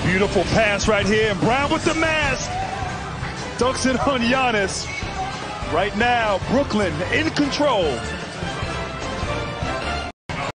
Beautiful pass right here, and Brown with the mask. Dunks it on Giannis. Right now, Brooklyn in control.